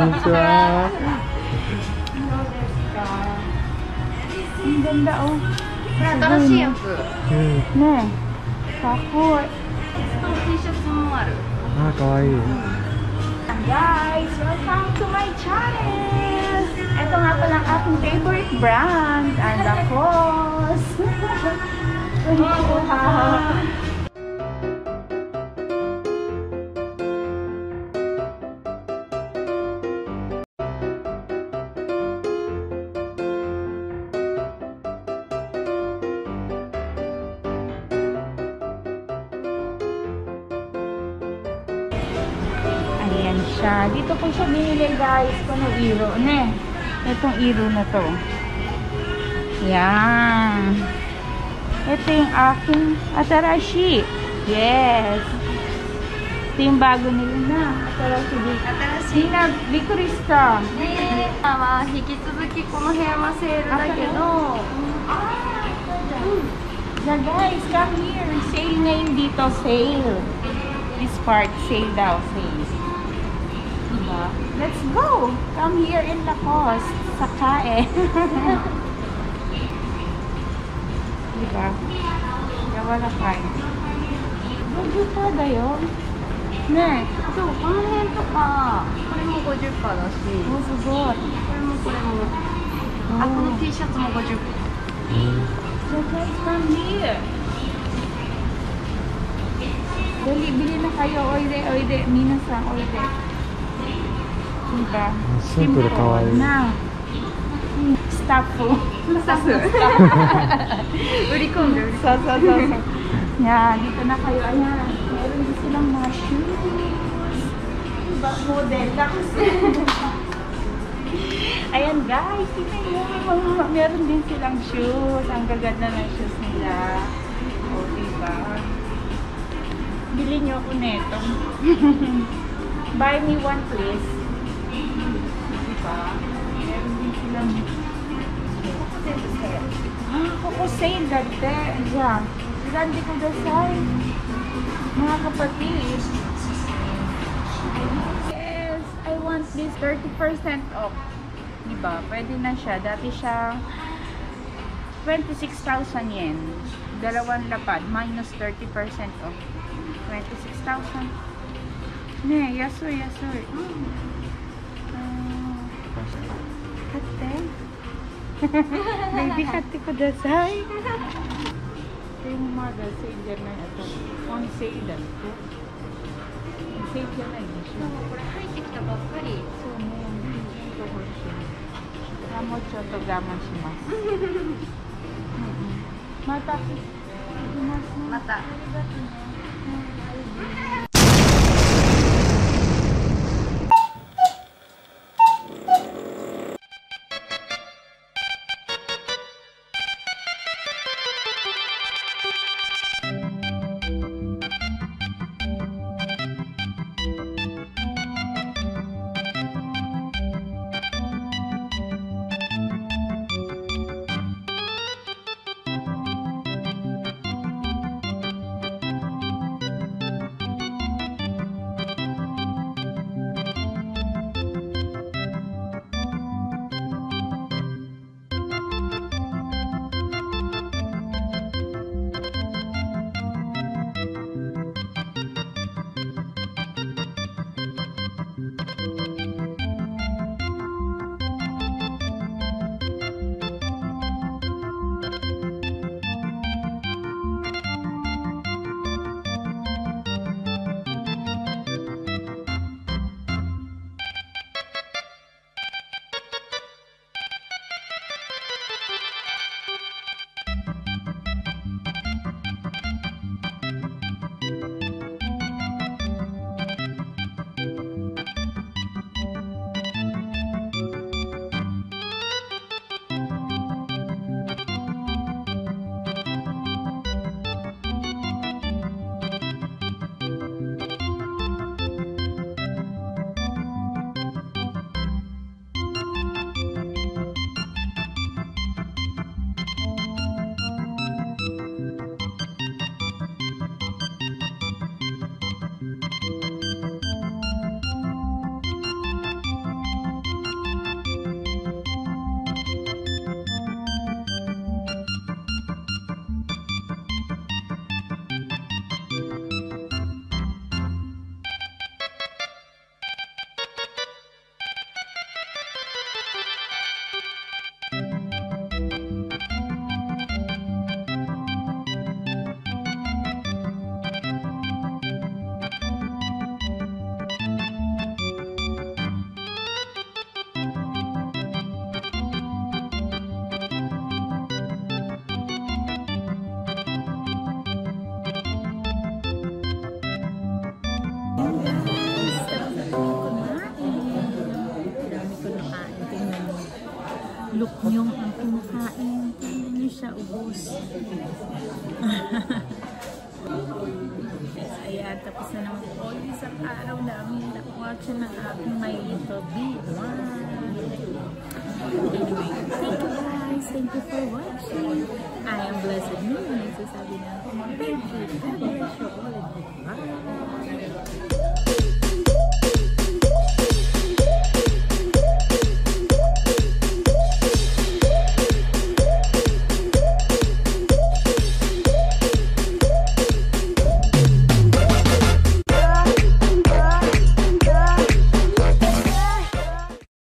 ちは。 Ang ganda oh. これ新しいやつ。 ねえ、かっこいい。 T シャツもある。 あ、かわいい。 Guys, welcome to my channel! Ito nga pala ang aking favorite brand, ang Lacoste. Ayan siya. Dito ko siya binili guys. Kung iro. Ne. Itong iro na to. Yan. Ito yung aking atarashi. Yes. Ito yung bago nila na. Atarashi. Atarashi. Bikurista. Yeah, guys, come here. Sale ngayon dito. Sale. This part, sale daw, sale. Diba? Let's go! Come here in Lacoste. Sakae. Diba? Yawala kayo. Gagyo pa dayo. Ne. そう、この辺とか、これも50%だし、 Oh, sugot. これも、あ、この T シャツも50%。 So guys, come here. Dali, bili na kayo. Oide, oide. Minasan, oide. Diba? Simple, kawaii. Na. Staff. Staff. 売り込んで、売り込んで。 So. Yan, dito na kayo. Ayan. Meron din silang mga shoes. Diba? Model. Kasi. Ayan guys. Tingnan mo. Meron din silang shoes. Ang gaganda ng shoes nila. O, diba? Bili nyo ako neto. Buy me one please. Diba? Meron din silang Coco sale dati. Ayan. Grande ko dasay. Mga kapatid. Yes, I want this 30% off. Diba? Pwede na siya. Dati siya 26,000 yen. Dalawang lapad. Minus 30% off. 26,000. Ne, yasoy, yasoy. Katte. Baby, katte ko dasay. Ito yung mga sale dyan na ito. On sale dyan ito. On sale dyan na ito siya. これ入ってきたばっかり。 そうね。ito ko siya. Moちょっと我慢します。また。 また。 kumakain. Tingnan niyo siya, ubos. Ayan, tapos na naman po isang araw namin na-watch ng aking my little B1. Anyway, thank you guys. Thank you for watching. I am blessed with me. Nagsasabi na ako, thank you. God bless you all.